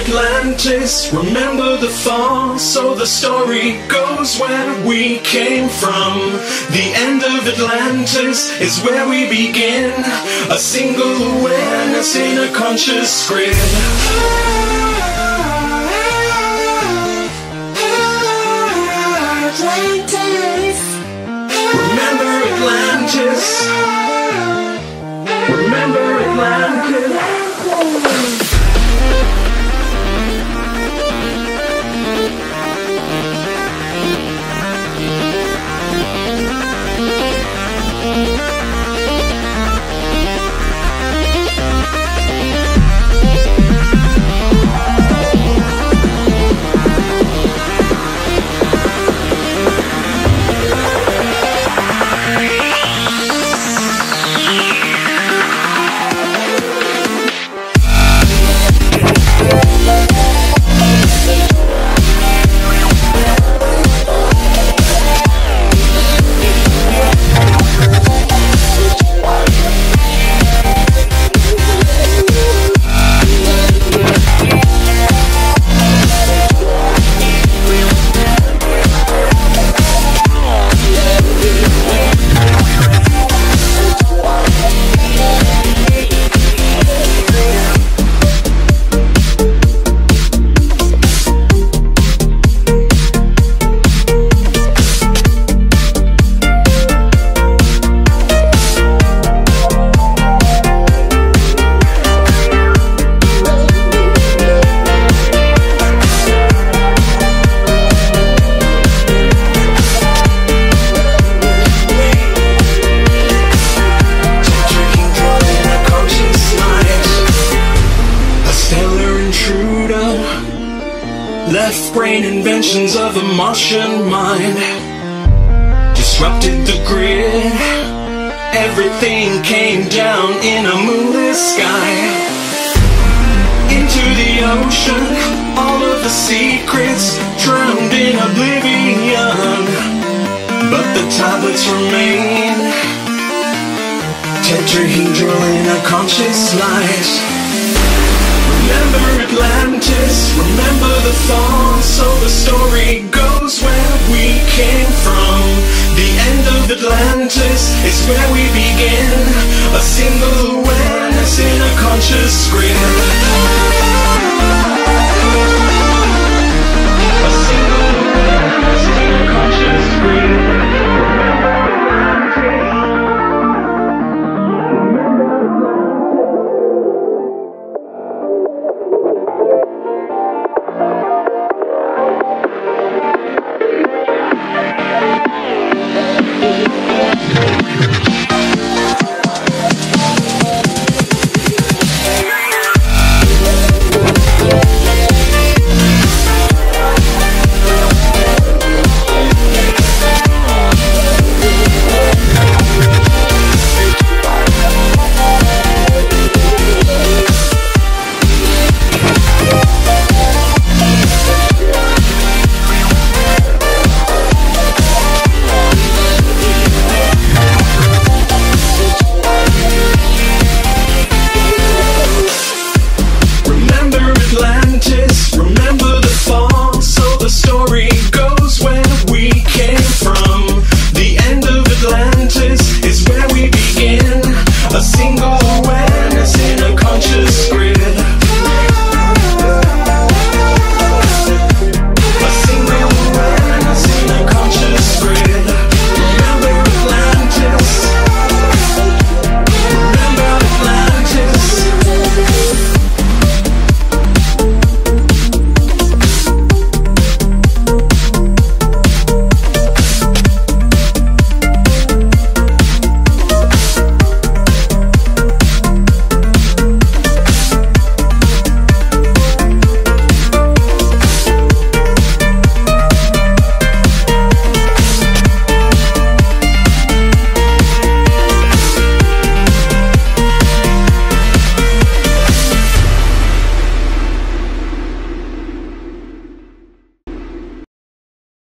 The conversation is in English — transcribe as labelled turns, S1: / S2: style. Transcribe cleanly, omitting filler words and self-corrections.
S1: Atlantis, remember the fall. So the story goes where we came from. The end of Atlantis is where we begin. A single awareness in a conscious grid.
S2: Atlantis.
S1: Remember Atlantis. Remember Atlantis. Left-brain inventions of the Martian mind disrupted the grid. Everything came down in a moonless sky. Into the ocean, all of the secrets drowned in oblivion. But the tablets remain, tetrahedral in a conscious light. Remember Atlantis, remember the fall. So the story goes where we came from. The end of Atlantis is where we began.